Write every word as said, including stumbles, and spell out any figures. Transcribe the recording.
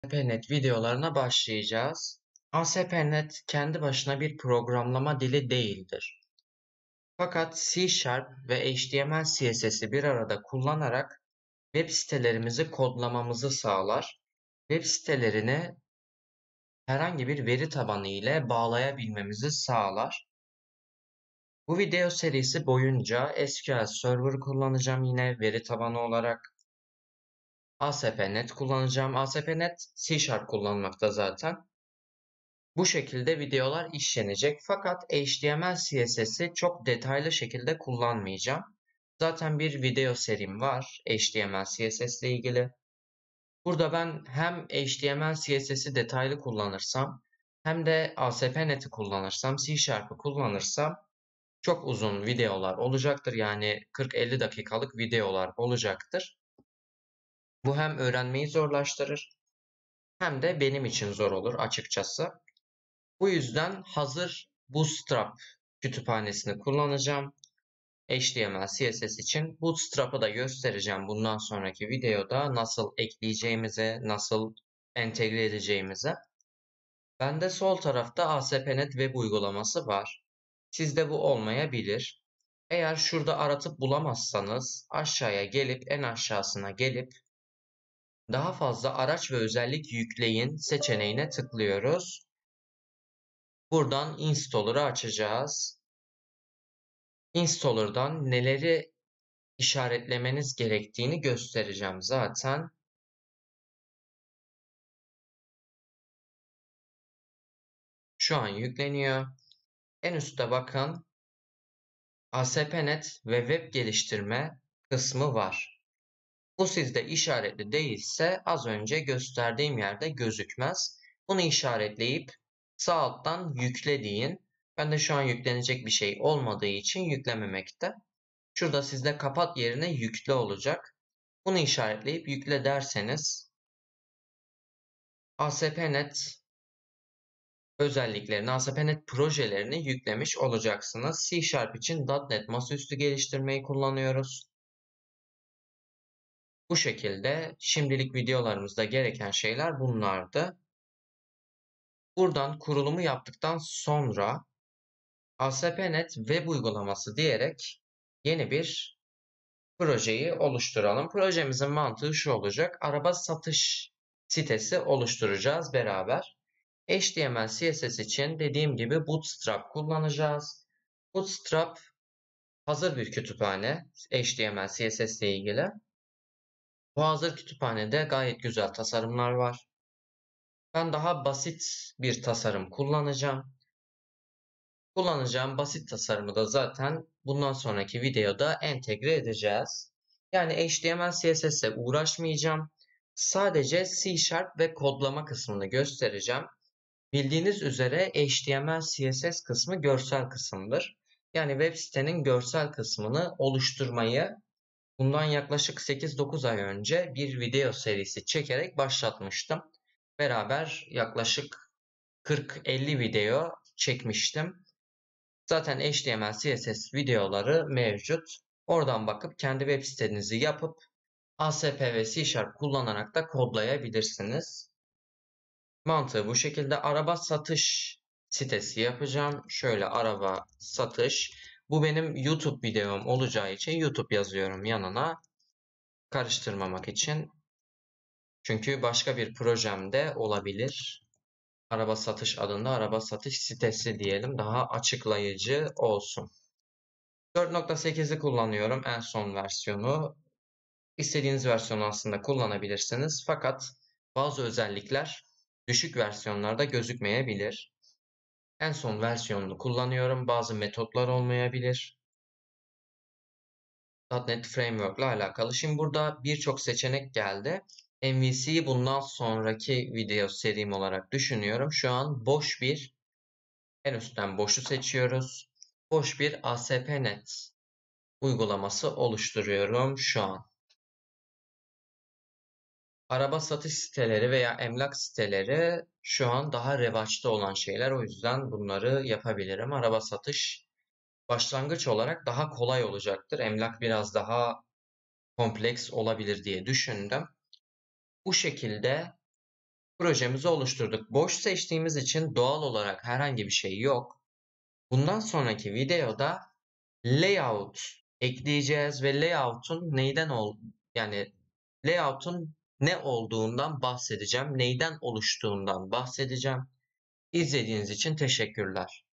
ASP.NET videolarına başlayacağız. ASP.NET kendi başına bir programlama dili değildir. Fakat C Sharp ve H T M L C S S'i bir arada kullanarak web sitelerimizi kodlamamızı sağlar. Web sitelerini herhangi bir veri tabanı ile bağlayabilmemizi sağlar. Bu video serisi boyunca S Q L Server kullanacağım yine veri tabanı olarak. ASP.NET kullanacağım. ASP.NET C Sharp kullanmakta zaten. Bu şekilde videolar işlenecek fakat H T M L C S S'i çok detaylı şekilde kullanmayacağım. Zaten bir video serim var H T M L C S S ile ilgili. Burada ben hem H T M L C S S'i detaylı kullanırsam hem de ASP.NET'i kullanırsam, C Sharp'ı kullanırsam çok uzun videolar olacaktır. Yani kırk elli dakikalık videolar olacaktır. Bu hem öğrenmeyi zorlaştırır hem de benim için zor olur açıkçası. Bu yüzden hazır Bootstrap kütüphanesini kullanacağım. H T M L C S S için Bootstrap'ı da göstereceğim bundan sonraki videoda nasıl ekleyeceğimize, nasıl entegre edeceğimize. Bende sol tarafta ASP.NET web uygulaması var. Sizde bu olmayabilir. Eğer şurada aratıp bulamazsanız aşağıya gelip en aşağısına gelip daha fazla araç ve özellik yükleyin seçeneğine tıklıyoruz. Buradan installer'ı açacağız. Installer'dan neleri işaretlemeniz gerektiğini göstereceğim zaten. Şu an yükleniyor. En üstte bakın ASP.NET ve web geliştirme kısmı var. Bu sizde işaretli değilse az önce gösterdiğim yerde gözükmez. Bunu işaretleyip sağ alttan yükle deyin. Ben de şu an yüklenecek bir şey olmadığı için yüklememekte. Şurada sizde kapat yerine yükle olacak. Bunu işaretleyip yükle derseniz ASP.NET özelliklerini, ASP.NET projelerini yüklemiş olacaksınız. C Sharp için .NET masaüstü geliştirmeyi kullanıyoruz. Bu şekilde şimdilik videolarımızda gereken şeyler bunlardı. Buradan kurulumu yaptıktan sonra ASP.NET web uygulaması diyerek yeni bir projeyi oluşturalım. Projemizin mantığı şu olacak. Araba satış sitesi oluşturacağız beraber. H T M L C S S için dediğim gibi Bootstrap kullanacağız. Bootstrap hazır bir kütüphane H T M L C S S ile ilgili. Bu hazır kütüphanede gayet güzel tasarımlar var. Ben daha basit bir tasarım kullanacağım. Kullanacağım basit tasarımı da zaten bundan sonraki videoda entegre edeceğiz. Yani H T M L C S S ile uğraşmayacağım. Sadece C Sharp ve kodlama kısmını göstereceğim. Bildiğiniz üzere H T M L C S S kısmı görsel kısımdır. Yani web sitenin görsel kısmını oluşturmayı bundan yaklaşık sekiz dokuz ay önce bir video serisi çekerek başlatmıştım. Beraber yaklaşık kırk elli video çekmiştim. Zaten H T M L C S S videoları mevcut. Oradan bakıp kendi web sitenizi yapıp A S P ve C Sharp kullanarak da kodlayabilirsiniz. Mantığı bu şekilde. Araba satış sitesi yapacağım. Şöyle araba satış. Bu benim YouTube videom olacağı için YouTube yazıyorum yanına. Karıştırmamak için. Çünkü başka bir projemde olabilir. Araba satış adında araba satış sitesi diyelim. Daha açıklayıcı olsun. dört nokta sekizi kullanıyorum. En son versiyonu. İstediğiniz versiyonu aslında kullanabilirsiniz. Fakat bazı özellikler düşük versiyonlarda gözükmeyebilir. En son versiyonunu kullanıyorum. Bazı metotlar olmayabilir. .NET Framework ile alakalı. Şimdi burada birçok seçenek geldi. M V C'yi bundan sonraki video serim olarak düşünüyorum. Şu an boş bir, en üstten boşu seçiyoruz. Boş bir A S P nokta NET uygulaması oluşturuyorum şu an. Araba satış siteleri veya emlak siteleri şu an daha revaçta olan şeyler. O yüzden bunları yapabilirim. Araba satış başlangıç olarak daha kolay olacaktır. Emlak biraz daha kompleks olabilir diye düşündüm. Bu şekilde Projemizi oluşturduk. Boş seçtiğimiz için doğal olarak herhangi bir şey yok. Bundan sonraki videoda layout ekleyeceğiz ve layout'un neyden ol yani layout'un ne olduğundan bahsedeceğim. Neyden oluştuğundan bahsedeceğim. İzlediğiniz için teşekkürler.